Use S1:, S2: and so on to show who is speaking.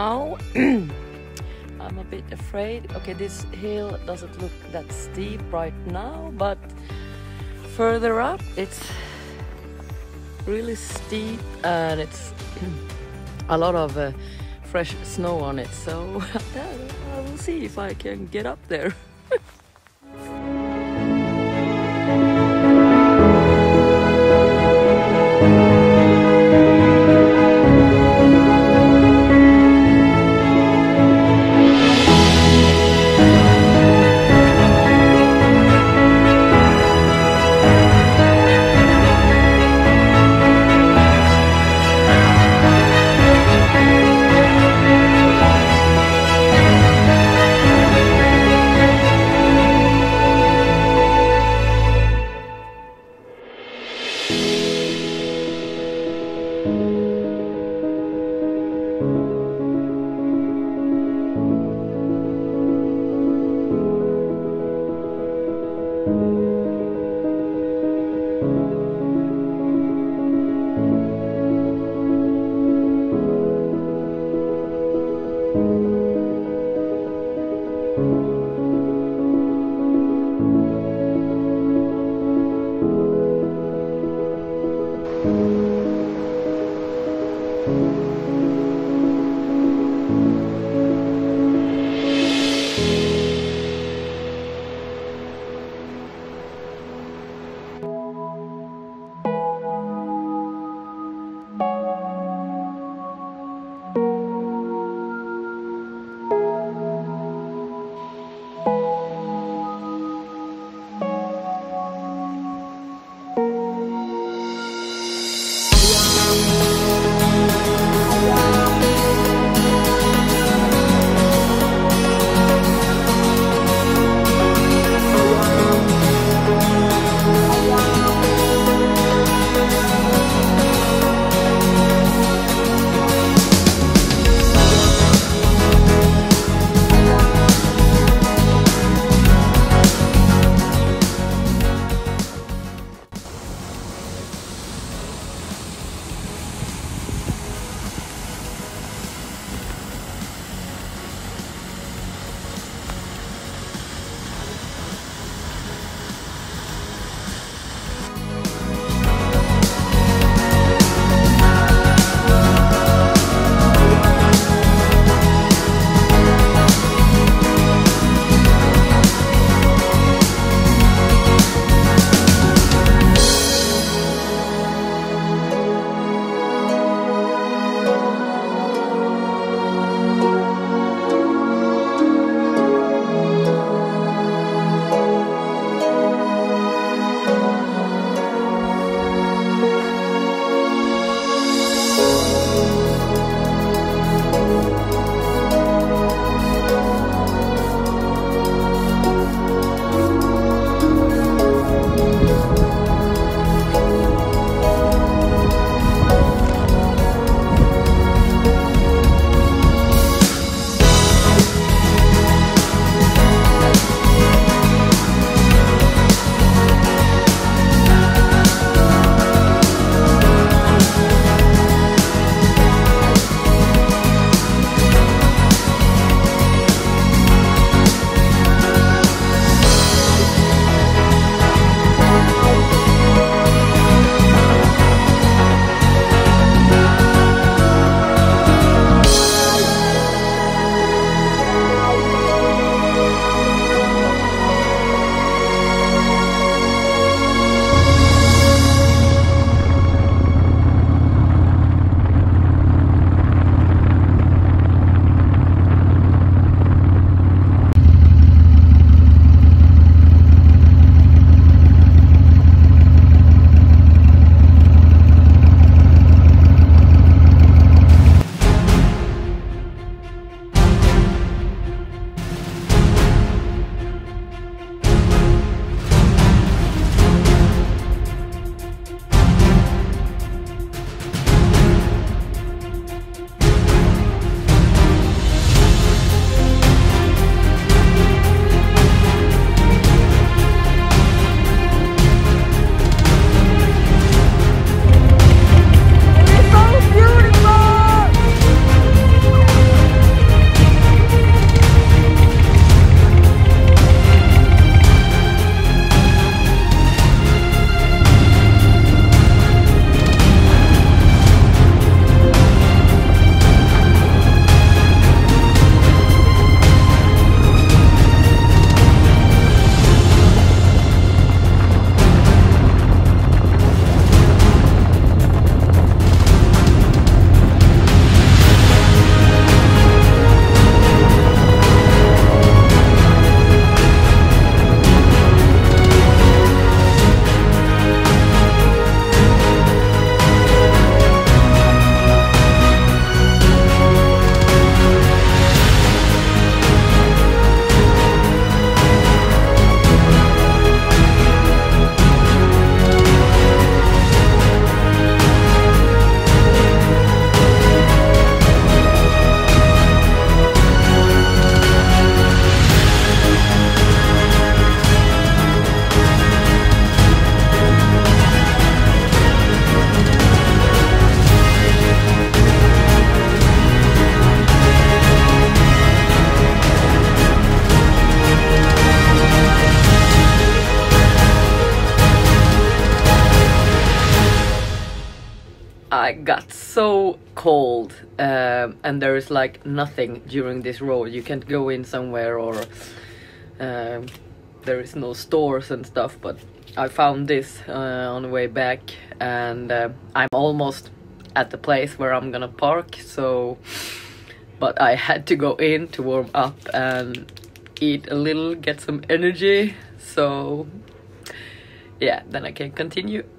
S1: now. I'm a bit afraid. Okay, this hill doesn't look that steep right now, but further up it's really steep and it's a lot of fresh snow on it, so I will see if I can get up there. like got so cold, and there is like nothing during this road. You can't go in somewhere, or there is no stores and stuff, but I found this on the way back, and I'm almost at the place where I'm gonna park, so but I had to go in to warm up and eat a little, get some energy, so yeah, then I can continue.